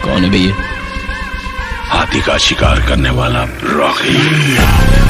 कौन है भैया? हाथी का शिकार करने वाला रॉकी।